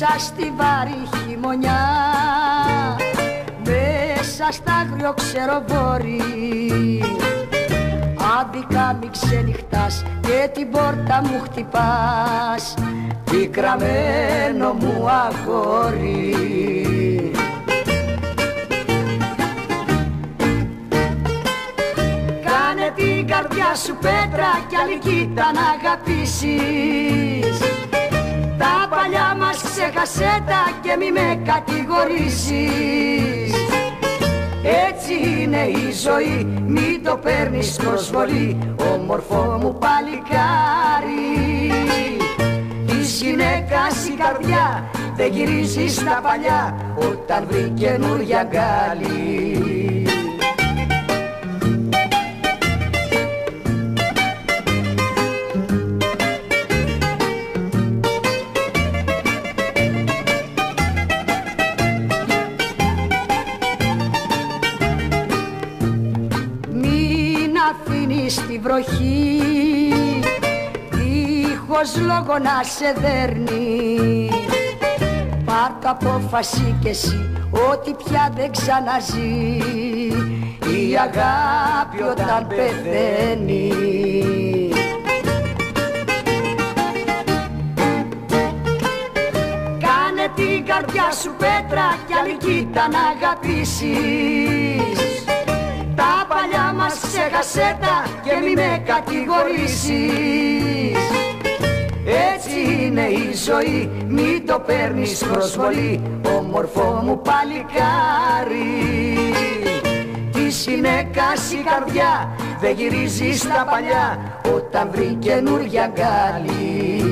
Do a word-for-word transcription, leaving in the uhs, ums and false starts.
μέσα στη βαρύ χειμωνιά, μέσα στα άγριο ξεροβόρι, άδικα μη ξενυχτάς και την πόρτα μου χτυπάς, πικραμένο μου αγόρι. Κάνε την καρδιά σου πέτρα κι άλλη κοίτα να αγαπήσεις, τα παλιά μας ξέχασέ τα και μη με κατηγορήσεις. Έτσι είναι η ζωή, μη το παίρνεις προσβολή, όμορφο μου παλικάρι. Της γυναίκας η καρδιά δεν γυρίζει στα παλιά, όταν βρει καινούρια γκάλι. Αφήνεις τη βροχή δίχως λόγο να σε δέρνει, πάρ' το απόφαση κι εσύ ότι πια δεν ξαναζεί η αγάπη όταν πεθαίνει. Κάνε την καρδιά σου πέτρα κι άλλη κοίτα να αγαπήσεις, τα παλιά μας ξέχασέ τα και μη με κατηγορήσεις. Έτσι είναι η ζωή, μη το παίρνεις προσβολή, όμορφο μου παλικάρι. Της γυναίκας η καρδιά δεν γυρίζει στα παλιά, όταν βρει καινούρια γκάλι.